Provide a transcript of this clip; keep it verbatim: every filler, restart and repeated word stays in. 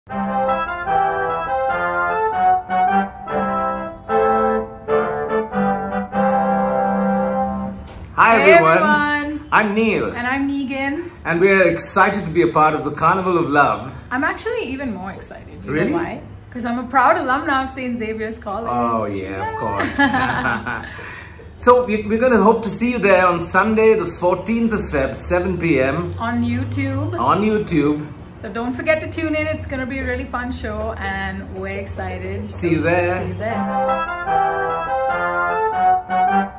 Hi hey everyone. everyone, I'm Neale. And I'm Megan. And we are excited to be a part of the Carnival of Love. I'm actually even more excited. Do you Really? know why? Because I'm a proud alumna of Saint Xavier's College. Oh yeah, of course. So we, we're going to hope to see you there on Sunday the fourteenth of February, seven p m On YouTube. On YouTube. So don't forget to tune in. It's going to be a really fun show and we're excited. See you there. See you there.